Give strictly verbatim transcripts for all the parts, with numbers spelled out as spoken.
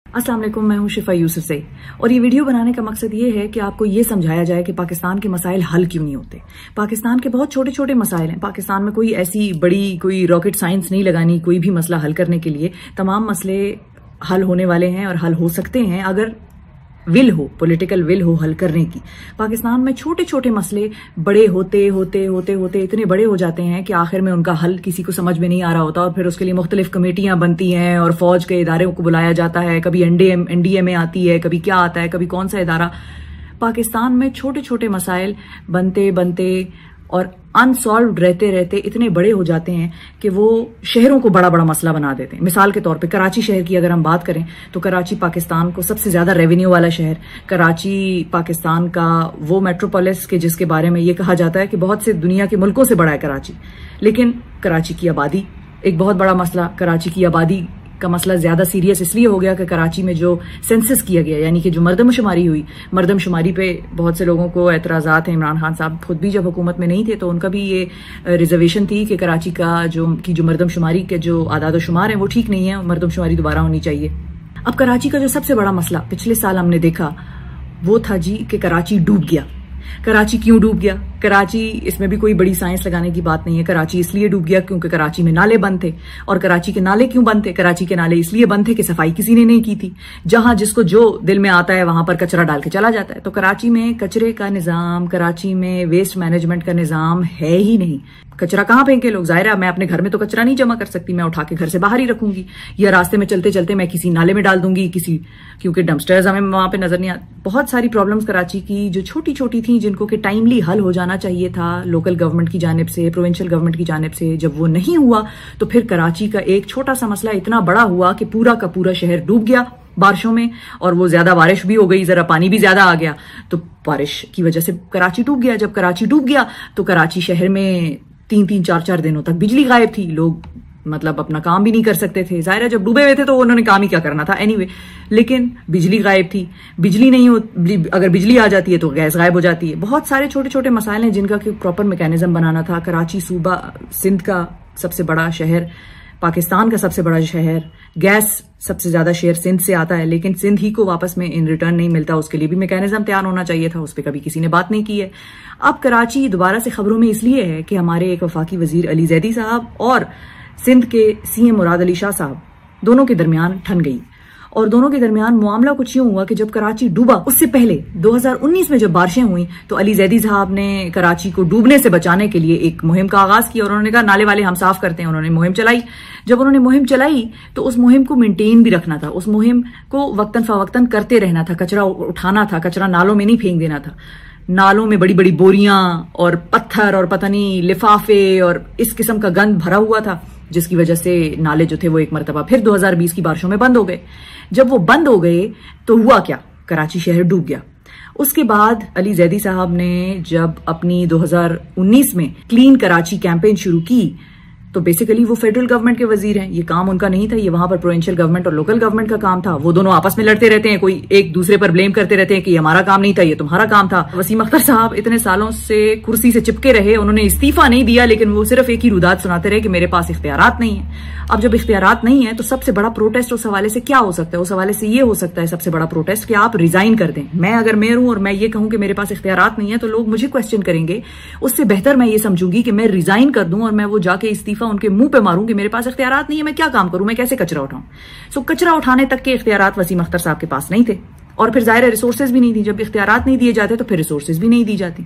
अस्सलाम वालेकुम, मैं हूं शिफा यूसुफ से और ये वीडियो बनाने का मकसद ये है कि आपको ये समझाया जाए कि पाकिस्तान के मसाइल हल क्यों नहीं होते। पाकिस्तान के बहुत छोटे छोटे मसाइल हैं। पाकिस्तान में कोई ऐसी बड़ी कोई रॉकेट साइंस नहीं लगानी कोई भी मसला हल करने के लिए। तमाम मसले हल होने वाले हैं और हल हो सकते हैं अगर विल हो, पॉलिटिकल विल हो हल करने की। पाकिस्तान में छोटे छोटे मसले बड़े होते होते होते होते इतने बड़े हो जाते हैं कि आखिर में उनका हल किसी को समझ में नहीं आ रहा होता और फिर उसके लिए मुख्तलिफ कमेटियां बनती हैं और फौज के इदारों को बुलाया जाता है। कभी एनडीए एनडीए में आती है, कभी क्या आता है, कभी कौन सा इदारा। पाकिस्तान में छोटे छोटे मसाइल बनते बनते और अनसॉल्व रहते रहते इतने बड़े हो जाते हैं कि वो शहरों को बड़ा बड़ा मसला बना देते हैं। मिसाल के तौर पे कराची शहर की अगर हम बात करें तो कराची पाकिस्तान को सबसे ज्यादा रेवेन्यू वाला शहर। कराची पाकिस्तान का वो मेट्रोपोलिस के जिसके बारे में ये कहा जाता है कि बहुत से दुनिया के मुल्कों से बड़ा है कराची। लेकिन कराची की आबादी एक बहुत बड़ा मसला। कराची की आबादी का मसला ज्यादा सीरियस इसलिए हो गया कि कराची में जो सेंसस किया गया, यानी कि जो मर्दमशुमारी हुई, मर्दमशुमारी पे बहुत से लोगों को एतराजात हैं। इमरान खान साहब खुद भी जब हुकूमत में नहीं थे तो उनका भी ये रिजर्वेशन थी कि कराची का जो की जो मर्दमशुमारी के जो आदाद शुमार है वो ठीक नहीं है, मर्दमशुमारी दोबारा होनी चाहिए। अब कराची का जो सबसे बड़ा मसला पिछले साल हमने देखा वो था जी कि कराची डूब गया। कराची क्यों डूब गया? कराची, इसमें भी कोई बड़ी साइंस लगाने की बात नहीं है। कराची इसलिए डूब गया क्योंकि कराची में नाले बंद थे। और कराची के नाले क्यों बंद थे? कराची के नाले इसलिए बंद थे कि सफाई किसी ने नहीं की थी। जहां जिसको जो दिल में आता है वहां पर कचरा डाल के चला जाता है। तो कराची में कचरे का निजाम, कराची में वेस्ट मैनेजमेंट का निजाम है ही नहीं। कचरा कहाँ फेंके लोग? जाहिर है मैं अपने घर में तो कचरा नहीं जमा कर सकती, मैं उठा के घर से बाहर ही रखूंगी या रास्ते में चलते चलते मैं किसी नाले में डाल दूंगी, किसी क्योंकि डंपस्टर्स हमें वहां पे नजर नहीं आते। बहुत सारी प्रॉब्लम्स कराची की जो छोटी छोटी थी जिनको कि टाइमली हल हो जाना चाहिए था लोकल गवर्नमेंट की जानिब से, प्रोविंशियल गवर्नमेंट की जानिब से, जब वो नहीं हुआ तो फिर कराची का एक छोटा सा मसला इतना बड़ा हुआ कि पूरा का पूरा शहर डूब गया बारिशों में। और वो ज्यादा बारिश भी हो गई, जरा पानी भी ज्यादा आ गया तो बारिश की वजह से कराची डूब गया। जब कराची डूब गया तो कराची शहर में तीन तीन चार चार दिनों तक बिजली गायब थी। लोग मतलब अपना काम भी नहीं कर सकते थे। जाहिर है जब डूबे हुए थे तो उन्होंने काम ही क्या करना था एनीवे। लेकिन बिजली गायब थी। बिजली नहीं हो, अगर बिजली आ जाती है तो गैस गायब हो जाती है। बहुत सारे छोटे छोटे मसाइल हैं जिनका कि प्रॉपर मैकेनिज्म बनाना था। कराची सूबा सिंध का सबसे बड़ा शहर, पाकिस्तान का सबसे बड़ा शहर, गैस सबसे ज्यादा शेयर सिंध से आता है, लेकिन सिंध ही को वापस में इन रिटर्न नहीं मिलता। उसके लिए भी मैकेनिज्म तैयार होना चाहिए था, उस पर कभी किसी ने बात नहीं की है। अब कराची दोबारा से खबरों में इसलिए है कि हमारे एक वफाकी वजीर अली जैदी साहब और सिंध के सीएम मुराद अली शाह साहब दोनों के दरमियान ठन गई। और दोनों के दरमियान मामला कुछ यूं हुआ कि जब कराची डूबा उससे पहले दो हज़ार उन्नीस में जब बारिशें हुई तो अली जैदी साहब ने कराची को डूबने से बचाने के लिए एक मुहिम का आगाज किया और उन्होंने कहा नाले वाले हम साफ करते हैं। उन्होंने मुहिम चलाई। जब उन्होंने मुहिम चलाई तो उस मुहिम को मेंटेन भी रखना था, उस मुहिम को वक्तन फवक्तन करते रहना था, कचरा उठाना था, कचरा नालों में नहीं फेंक देना था। नालों में बड़ी बड़ी बोरियां और पत्थर और पता नहीं लिफाफे और इस किस्म का गंद भरा हुआ था जिसकी वजह से नाले जो थे वो एक मरतबा फिर दो हज़ार बीस की बारिशों में बंद हो गए। जब वो बंद हो गए तो हुआ क्या? कराची शहर डूब गया। उसके बाद अली जैदी साहब ने जब अपनी दो हज़ार उन्नीस में क्लीन कराची कैंपेन शुरू की तो बेसिकली वो फेडरल गवर्नमेंट के वजीर हैं, ये काम उनका नहीं था, ये वहां पर प्रोविंशियल गवर्नमेंट और लोकल गवर्नमेंट का काम था। वो दोनों आपस में लड़ते रहते हैं, कोई एक दूसरे पर ब्लेम करते रहते हैं कि ये हमारा काम नहीं था, ये तुम्हारा काम था। वसीम अख्तर साहब इतने सालों से कुर्सी से चिपके रहे, उन्होंने इस्तीफा नहीं दिया लेकिन वो सिर्फ एक ही रुदात सुनाते रहे कि मेरे पास इख्तियारात नहीं है। अब जब इख्तियारात नहीं है तो सबसे बड़ा प्रोटेस्ट उस हवाले से क्या हो सकता है? उस हवाले से ये हो सकता है सबसे बड़ा प्रोटेस्ट कि आप रिजाइन कर दें। मैं अगर मेयर हूं और मैं ये कहूं कि मेरे पास इख्तियारात नहीं है तो लोग मुझे क्वेश्चन करेंगे। उससे बेहतर मैं ये समझूंगी कि मैं रिजाइन कर दूं और मैं वो जाके इस्तीफा उनके मुंह पे मारूं कि मेरे पास इख्तियारात नहीं है, मैं क्या काम करूं, मैं कैसे कचरा उठाऊं। सो कचरा उठाने तक के इख्तियारात वसीम अख्तर साहब के पास नहीं थे और फिर जाहिर है रिसोर्सेज भी नहीं थी। जब इख्तियारात नहीं दिए जाते तो फिर रिसोर्सेज भी नहीं दी जाती।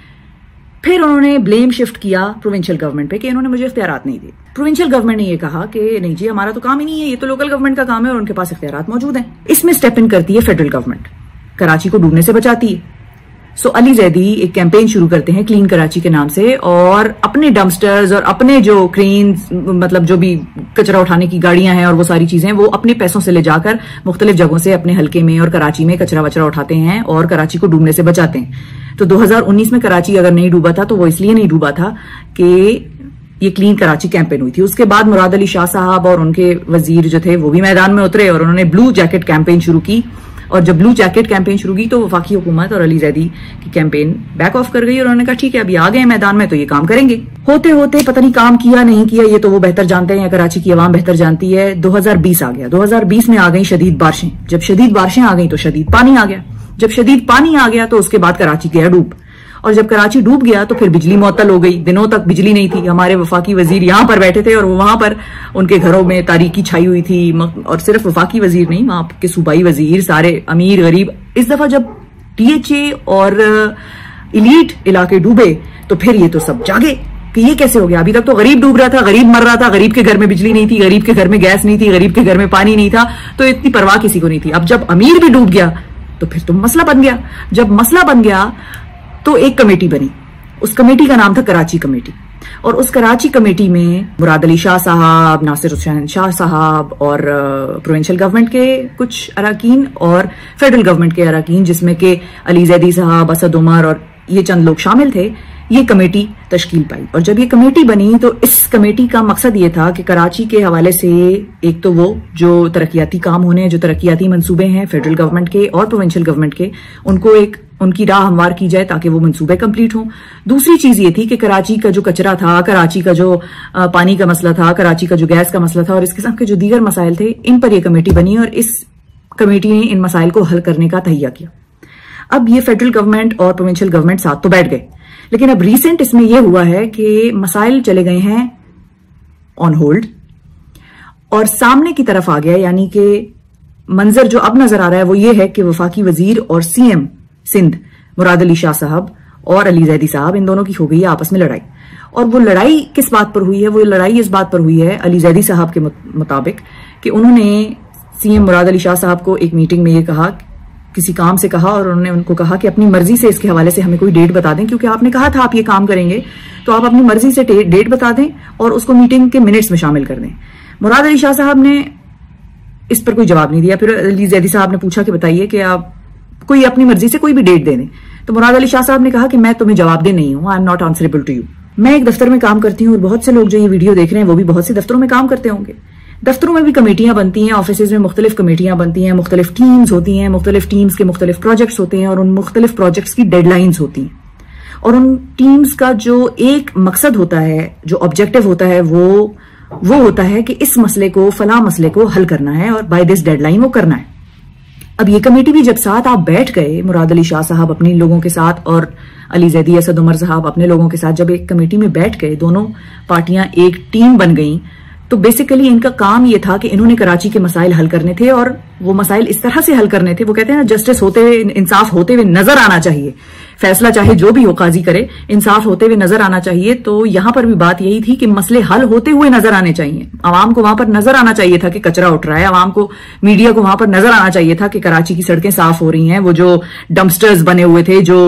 फिर उन्होंने ब्लेम शिफ्ट किया प्रोविंशियल गवर्नमेंट पे कि इन्होंने मुझे इख्तियारात नहीं दिए। प्रोविंशियल गवर्नमेंट ने ये कहा कि नहीं जी हमारा तो काम ही नहीं है, ये तो लोकल गवर्नमेंट का काम है और उनके पास इख्तियारात मौजूद हैं। इसमें स्टेप इन करती है फेडरल गवर्नमेंट, कराची को डूबने से बचाती है। सो so, अली जैदी एक कैंपेन शुरू करते हैं क्लीन कराची के नाम से और अपने डंपस्टर्स और अपने जो क्रेन्स मतलब जो भी कचरा उठाने की गाड़ियां हैं और वो सारी चीजें वो अपने पैसों से ले जाकर मुख्तलिफ जगहों से अपने हल्के में और कराची में कचरा वचरा उठाते हैं और कराची को डूबने से बचाते हैं। तो दो हज़ार उन्नीस में कराची अगर नहीं डूबा था तो वो इसलिए नहीं डूबा था कि ये क्लीन कराची कैंपेन हुई थी। उसके बाद मुराद अली शाह साहब और उनके वजीर जो थे वो भी मैदान में उतरे और उन्होंने ब्लू जैकेट कैंपेन शुरू की और जब ब्लू जैकेट कैंपेन शुरू की तो वफाकी हुकूमत और अली जैदी की कैंपेन बैक ऑफ कर गई और उन्होंने कहा ठीक है अभी आ गए मैदान में तो ये काम करेंगे। होते होते पता नहीं काम किया नहीं किया, ये तो वो बेहतर जानते हैं, कराची की आवाम बेहतर जानती है। दो हजार बीस आ गया, दो हजार बीस में आ गई शदीद बारिशें। जब शदीद बारिशें आ गई तो शदीद पानी आ गया, जब शदीद पानी आ गया तो उसके बाद कराची गया डूब, और जब कराची डूब गया तो फिर बिजली मुअत्तल हो गई। दिनों तक बिजली नहीं थी। हमारे वफाकी वजीर यहां पर बैठे थे और वहां पर उनके घरों में तारीकी छाई हुई थी। और सिर्फ वफाकी वजीर नहीं, वहां के सूबाई वजीर, सारे अमीर गरीब। इस दफा जब टीएचए और इलीट इलाके डूबे तो फिर ये तो सब जागे कि ये कैसे हो गया। अभी तक तो गरीब डूब रहा था, गरीब मर रहा था, गरीब के घर में बिजली नहीं थी, गरीब के घर में गैस नहीं थी, गरीब के घर में पानी नहीं था, तो इतनी परवाह किसी को नहीं थी। अब जब अमीर भी डूब गया तो फिर तो मसला बन गया। जब मसला बन गया तो एक कमेटी बनी, उस कमेटी का नाम था कराची कमेटी। और उस कराची कमेटी में मुराद अली शाह साहब, नासिर हुसैन शाह साहब और प्रोविंशियल गवर्नमेंट के कुछ अराकीन और फेडरल गवर्नमेंट के अराकीन, जिसमें के अली जैदी साहब, असद उमर और ये चंद लोग शामिल थे, ये कमेटी तश्कील पाई। और जब ये कमेटी बनी तो इस कमेटी का मकसद ये था कि कराची के हवाले से एक तो वो जो तरक्याती काम होने, जो तरक्याती मंसूबे हैं फेडरल गवर्नमेंट के और प्रोविंशियल गवर्नमेंट के, उनको एक उनकी राह हमवार की जाए ताकि वो मंसूबे कंप्लीट हों। दूसरी चीज ये थी कि कराची का जो कचरा था, कराची का जो पानी का मसला था, कराची का जो गैस का मसला था और इस किस्म के जो दीगर मसाइल थे, इन पर यह कमेटी बनी और इस कमेटी ने इन मसाइल को हल करने का तहिया किया। अब ये फेडरल गवर्नमेंट और प्रोविंशियल गवर्नमेंट साथ तो बैठ गए, लेकिन अब रिसेंट इसमें यह हुआ है कि मसाइल चले गए हैं ऑन होल्ड और सामने की तरफ आ गया। यानी कि मंजर जो अब नजर आ रहा है वो ये है कि वफाकी वजीर और सीएम सिंध मुराद अली शाह साहब और अली जैदी साहब, इन दोनों की हो गई है आपस में लड़ाई। और वो लड़ाई किस बात पर हुई है? वो लड़ाई इस बात पर हुई है अली जैदी साहब के मुताबिक कि उन्होंने सीएम मुराद अली शाह साहब को एक मीटिंग में ये कहा, किसी काम से कहा, और उन्होंने उनको कहा कि अपनी मर्जी से इसके हवाले से हमें कोई डेट बता दें, क्योंकि आपने कहा था आप ये काम करेंगे, तो आप अपनी मर्जी से डेट बता दें और उसको मीटिंग के मिनट्स में शामिल कर दें। मुराद अली शाह साहब ने इस पर कोई जवाब नहीं दिया। फिर अली जैदी साहब ने पूछा कि बताइए कि आप कोई अपनी मर्जी से कोई भी डेट दे दें। तो मुराद अली शाह साहब ने कहा कि मैं तुम्हें जवाब दे नहीं हूं, I am not answerable to you. मैं एक दफ्तर में काम करती हूँ और बहुत से लोग जो ये वीडियो देख रहे हैं वो भी बहुत से दफ्तरों में काम करते होंगे। दफ्तरों में भी कमेटियां बनती हैं, ऑफिस में मुख्तलिफ कमेटियां बनती हैं, मुख्तलिफ टीम्स होती हैं, मुख्तलिफ टीम्स के मुख्तलिफ प्रोजेक्ट्स होते हैं और उन मुख्तलिफ प्रोजेक्ट्स की डेडलाइंस होती हैं। और उन टीम्स का जो एक मकसद होता है, जो ऑब्जेक्टिव होता है, वो वो होता है कि इस मसले को, फला मसले को हल करना है और बाय दिस डेडलाइन वो करना है। अब ये कमेटी भी जब साथ आप बैठ गए, मुराद अली शाह साहब अपने लोगों के साथ और अली जैदी असद उमर साहब अपने लोगों के साथ जब एक कमेटी में बैठ गए, दोनों पार्टियां एक टीम बन गईं, तो बेसिकली इनका काम ये था कि इन्होंने कराची के मसाइल हल करने थे और वो मसाइल इस तरह से हल करने थे। वो कहते हैं ना, जस्टिस होते हुए, इंसाफ होते हुए नजर आना चाहिए। फैसला चाहे जो भी हो काजी करे, इंसाफ होते हुए नजर आना चाहिए। तो यहां पर भी बात यही थी कि मसले हल होते हुए नजर आने चाहिए। आवाम को वहां पर नजर आना चाहिए था कि कचरा उठ रहा है, आवाम को, मीडिया को वहां पर नजर आना चाहिए था कि कराची की सड़कें साफ हो रही हैं, वो जो डंपस्टर्स बने हुए थे, जो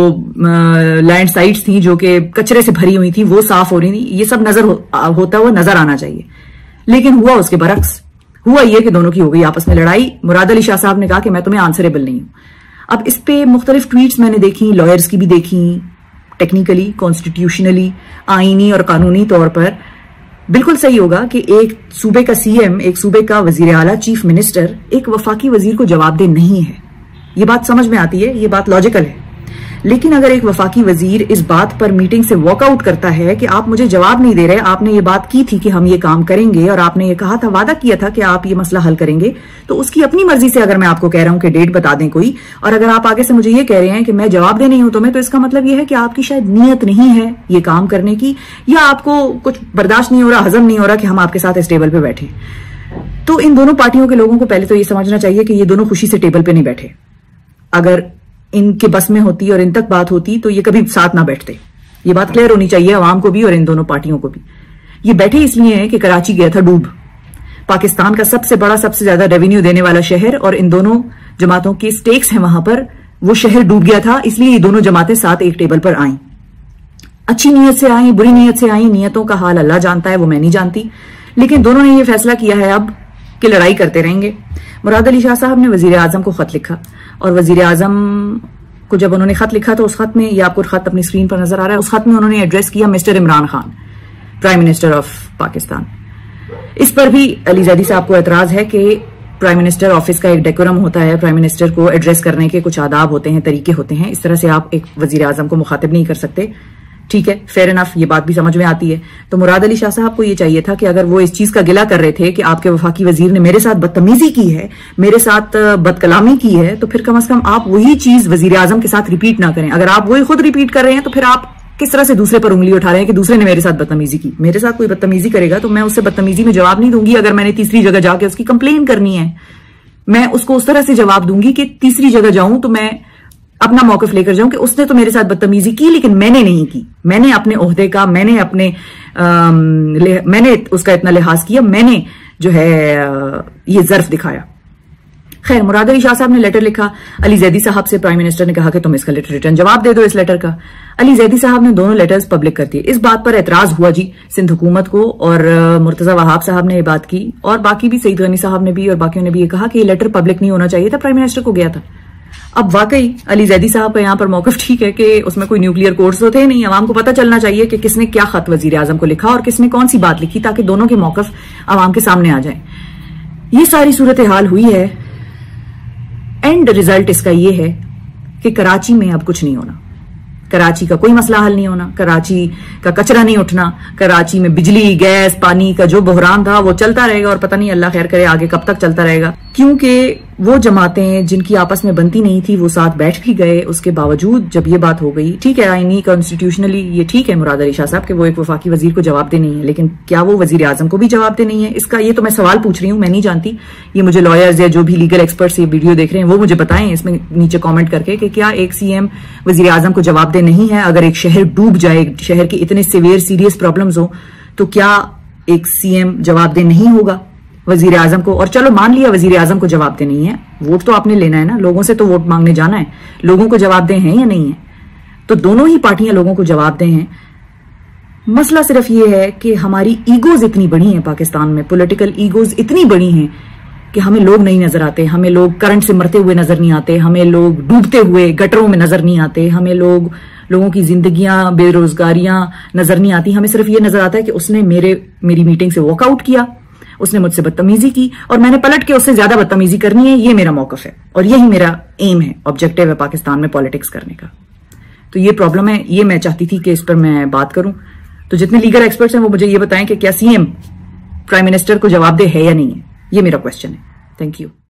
लैंड साइट्स थी जो कि कचरे से भरी हुई थी, वो साफ हो रही थी, ये सब नजर हो, होता हुआ नजर आना चाहिए। लेकिन हुआ उसके बरक्स। हुआ यह कि दोनों की हो गई आपस में लड़ाई। मुराद अली शाह साहब ने कहा कि मैं तुम्हें आंसरेबल नहीं हूं। अब इस पे मुख्तलिफ ट्वीट्स मैंने देखी, लॉयर्स की भी देखी, टेक्निकली, कॉन्स्टिट्यूशनली, आईनी और कानूनी तौर पर बिल्कुल सही होगा कि एक सूबे का सीएम, एक सूबे का वजीर आला, चीफ मिनिस्टर एक वफाकी वजीर को जवाबदेह नहीं है। ये बात समझ में आती है, ये बात लॉजिकल है। लेकिन अगर एक वफाकी वजीर इस बात पर मीटिंग से वॉकआउट करता है कि आप मुझे जवाब नहीं दे रहे, आपने ये बात की थी कि हम ये काम करेंगे और आपने ये कहा था, वादा किया था कि आप ये मसला हल करेंगे, तो उसकी अपनी मर्जी से अगर मैं आपको कह रहा हूं कि डेट बता दें कोई, और अगर आप आगे से मुझे ये कह रहे हैं कि मैं जवाब दे नहीं हूं तुम्हें, तो इसका मतलब ये है कि आपकी शायद नीयत नहीं है ये काम करने की, या आपको कुछ बर्दाश्त नहीं हो रहा, हजम नहीं हो रहा कि हम आपके साथ इस टेबल पे बैठे। तो इन दोनों पार्टियों के लोगों को पहले तो ये समझना चाहिए कि ये दोनों खुशी से टेबल पे नहीं बैठे। अगर इनके बस में होती और इन तक बात होती तो ये कभी साथ ना बैठते। ये बात क्लियर होनी चाहिए अवाम को भी और इन दोनों पार्टियों को भी। ये बैठे इसलिए है कि कराची गया था डूब, पाकिस्तान का सबसे बड़ा, सबसे ज्यादा रेवेन्यू देने वाला शहर, और इन दोनों जमातों के स्टेक्स हैं वहां पर, वो शहर डूब गया था, इसलिए ये दोनों जमातें साथ एक टेबल पर आईं। अच्छी नीयत से आई, बुरी नीयत से आई, नियतों का हाल अल्लाह जानता है, वो मैं नहीं जानती, लेकिन दोनों ने ये फैसला किया है अब कि लड़ाई करते रहेंगे। मुराद अली शाह साहब ने वजीर आजम को खत लिखा, और वजीर आजम को जब उन्होंने खत लिखा तो उस खत में, ये आपको खत अपनी स्क्रीन पर नजर आ रहा है, उस खत में उन्होंने एड्रेस किया mister Imran Khan, prime minister of Pakistan. इस पर भी अली जैदी साहब को एतराज है कि प्राइम मिनिस्टर ऑफिस का एक डेकोरम होता है, प्राइम मिनिस्टर को एड्रेस करने के कुछ आदाब होते हैं, तरीके होते हैं। इस तरह से आप एक वजीर आजम को मुखातिब नहीं कर सकते। ठीक है, फेयर इनफ, ये बात भी समझ में आती है। तो मुराद अली शाह साहब को ये चाहिए था कि अगर वो इस चीज का गिला कर रहे थे कि आपके वफाकी वजीर ने मेरे साथ बदतमीजी की है, मेरे साथ बदकलामी की है, तो फिर कम अज कम आप वही चीज वजीर आजम के साथ रिपीट ना करें। अगर आप वही खुद रिपीट कर रहे हैं तो फिर आप किस तरह से दूसरे पर उंगली उठा रहे हैं कि दूसरे ने मेरे साथ बदतमीजी की। मेरे साथ कोई बदतमीजी करेगा तो मैं उससे बदतमीजी में जवाब नहीं दूंगी। अगर मैंने तीसरी जगह जाके उसकी कंप्लेन करनी है, मैं उसको उस तरह से जवाब दूंगी कि तीसरी जगह जाऊं तो मैं अपना मौकफ लेकर जाऊं कि उसने तो मेरे साथ बदतमीजी की लेकिन मैंने नहीं की। मैंने अपने ओहदे का, मैंने अपने आम, मैंने उसका इतना लिहाज किया, मैंने जो है ये जर्फ दिखाया। खैर, मुराद अली शाह साहब ने लेटर लिखा अली जैदी साहब से। प्राइम मिनिस्टर ने कहा कि तुम इसका लेटर रिटर्न जवाब दे दो इस लेटर का। अली जैदी साहब ने दोनों लेटर्स पब्लिक कर दिए। इस बात पर एतराज हुआ जी सिंध हुकूमत को, और मुर्तजा वहाब साहब ने यह बात की, और बाकी भी, सईद गनी साहब ने भी और बाकियों ने भी ये कहा कि ये लेटर पब्लिक नहीं होना चाहिए था, प्राइम मिनिस्टर को गया था। अब वाकई अली जैदी साहब का यहां पर मौकफ ठीक है कि उसमें कोई न्यूक्लियर कोड्स तो थे नहीं। अवाम को पता चलना चाहिए कि किसने क्या खत वजीर आजम को लिखा और किसने कौन सी बात लिखी, ताकि दोनों के मौकफ अवाम के सामने आ जाए। ये सारी सूरत हाल हुई है। एंड रिजल्ट इसका यह है कि कराची में अब कुछ नहीं होना। कराची का कोई मसला हल नहीं होना, कराची का कचरा नहीं उठना, कराची में बिजली, गैस, पानी का जो बहरान था वो चलता रहेगा, और पता नहीं अल्लाह खैर करे आगे कब तक चलता रहेगा। क्योंकि वो जमातें जिनकी आपस में बनती नहीं थी वो साथ बैठ भी गए। उसके बावजूद जब ये बात हो गई, ठीक है, आईनी कॉन्स्टिट्यूशनली ये ठीक है मुराद अली शाह साहब के वो एक वफाकी वजीर को जवाब दे नहीं है, लेकिन क्या वो वजीर आजम को भी जवाब दे नहीं है? इसका ये तो मैं सवाल पूछ रही हूं, मैं नहीं जानती। ये मुझे लॉयर्स या जो भी लीगल एक्सपर्ट्स ये वीडियो देख रहे हैं वो मुझे बताएं इसमें नीचे कॉमेंट करके कि क्या एक सीएम वजीर आजम को जवाब दे नहीं है? अगर एक शहर डूब जाए, शहर की इतने सीवियर सीरियस प्रॉब्लम्स हो, तो क्या एक सीएम जवाब दे नहीं होगा वजीर आजम को? और चलो मान लिया वजीर आजम को जवाब दे नहीं है, वोट तो आपने लेना है ना, लोगों से तो वोट मांगने जाना है, लोगों को जवाब दे हैं या नहीं है? तो दोनों ही पार्टियां लोगों को जवाब दे हैं। मसला सिर्फ ये है कि हमारी ईगोज इतनी बड़ी हैं पाकिस्तान में, पॉलिटिकल ईगोज इतनी बड़ी हैं कि हमें लोग नहीं नजर आते, हमें लोग करंट से मरते हुए नजर नहीं आते, हमें लोग डूबते हुए गटरों में नजर नहीं आते, हमें लोग लोगों की जिंदगियां, बेरोजगारियां नजर नहीं आती। हमें सिर्फ ये नजर आता है कि उसने मेरे मेरी मीटिंग से वॉकआउट किया, उसने मुझसे बदतमीजी की और मैंने पलट के उससे ज्यादा बदतमीजी करनी है। ये मेरा मौकफ है और यही मेरा एम है, ऑब्जेक्टिव है पाकिस्तान में पॉलिटिक्स करने का। तो ये प्रॉब्लम है, ये मैं चाहती थी कि इस पर मैं बात करूं। तो जितने लीगल एक्सपर्ट्स हैं वो मुझे ये बताएं कि क्या सीएम प्राइम मिनिस्टर को जवाब दे है या नहीं है, ये मेरा क्वेश्चन है। Thank you.